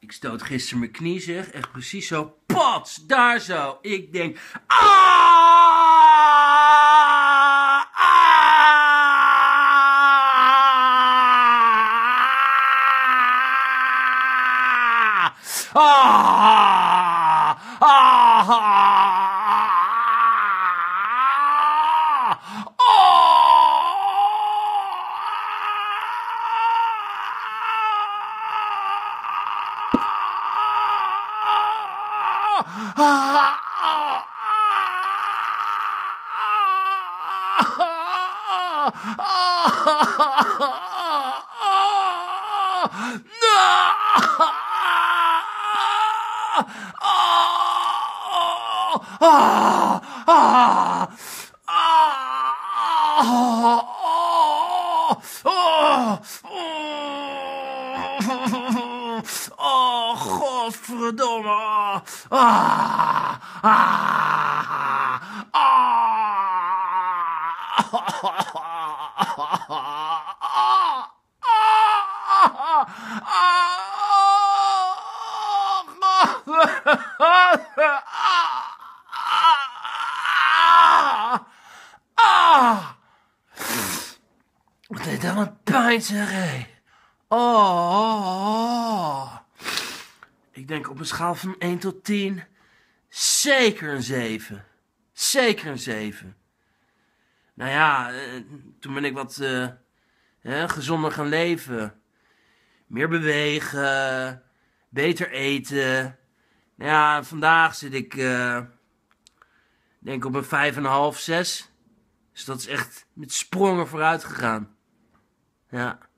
Ik stoot gisteren mijn knie, zeg. Echt precies zo. Pats! Daar zo. Ik denk. Oh, godverdomme. Wat deed dat een pijn, zeg hé. Ik denk op een schaal van 1 tot 10, zeker een 7. Zeker een 7. Nou ja, toen ben ik wat gezonder gaan leven. Meer bewegen, beter eten. Nou ja, vandaag zit ik denk op een 5,5, 6. Dus dat is echt met sprongen vooruit gegaan. Ja.